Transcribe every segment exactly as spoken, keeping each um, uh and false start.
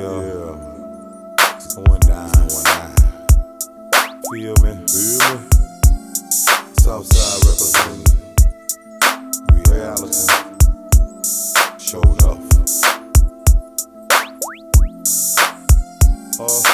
Yeah, it's going down, going down. Feel me? Feel me? Southside representing reality. Showed up. Oh.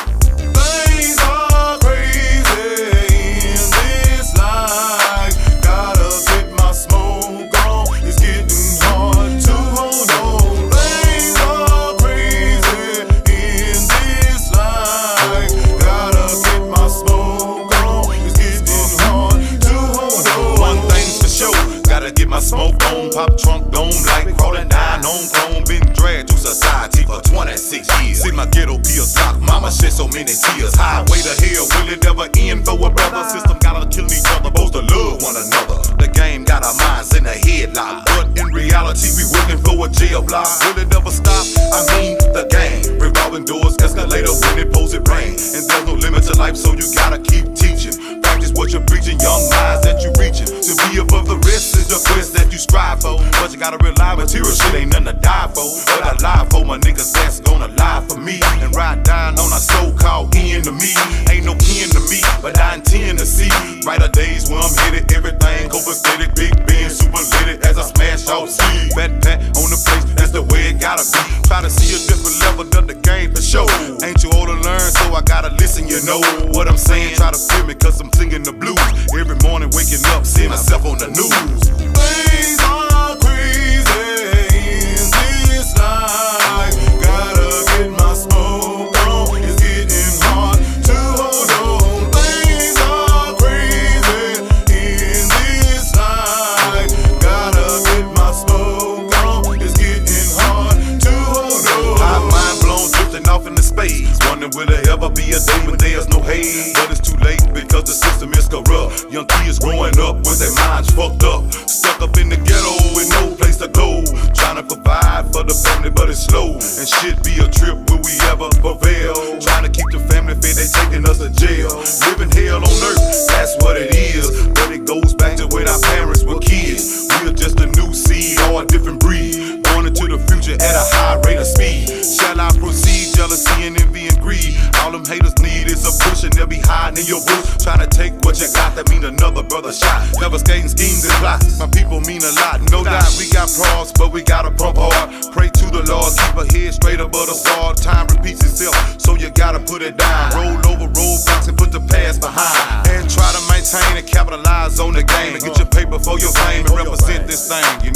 Things are crazy in this life. Gotta get my smoke on. It's getting hard to hold on. Things are crazy in this life. Gotta get my smoke on. It's getting hard to hold on. One thing's for sure. Gotta get my smoke on. Pop trunk dome like crawling down on chrome. Been dragged to society for twenty-six years. See my ghetto pills lock. Mama shed so many tears. Highway to hell, will it ever end for a brother? System got us killing each other, supposed to love one another. The game got our minds in a headlock, but in reality we working for a jail block. Will it ever stop? I mean the game. Revolving doors, escalator when it pours it rain. And there's no limit to life, so you gotta keep teaching. Practice what you're preaching, young minds that you reaching. To be above the rest is the quest that you strive for. But you gotta realize material shit ain't nothing to die for. But I lie for my niggas that's gonna lie for me. And ride down on a so-called enemy. Ain't no kin to me, but I intend to see brighter days when I'm headed. Everything copacetic, big Ben, super lit as I smash out see. Fat pat on the place, that's the way it gotta be. Try to see a different level of the game for sure. Ain't you old to learn, so I gotta listen, you know what I'm saying? Try to feel me, cause I'm singing the blues. Every morning waking up, seeing myself on the news. Things are crazy in this life. Gotta get my smoke on. It's getting hard to hold on. Things are crazy in this life. Gotta get my smoke on. It's getting hard to hold on. High mind blown, drifting off into space. Wondering will there ever be a day when there's no hate? But it's too late because the system is corrupt. Young kids growing up with their minds fucked up. Stuck up in the ghetto with no place to go. Trying to provide for the family, but it's slow. And shit be a trip, will we ever prevail? Trying to keep the family fed, they taking us to jail. Living hell on earth, that's what it is. But it goes back to when our parents were kids. We are just a new seed or a different breed. Born into the future at a high rate of speed. Shall I proceed? Jealousy and envy and greed. All them haters need is a push and they'll be hiding in your boots. Trying to take what you got, that mean another brother shot. Devastating schemes and plots. My people mean a lot. No doubt we got pros, but we gotta pump hard. Pray to the Lord, keep a head straight above the sword. Time repeats itself, so you gotta put it down. Roll over roadblocks and put the past behind. And try to maintain and capitalize on the game. And get your paper for your fame and represent this thing.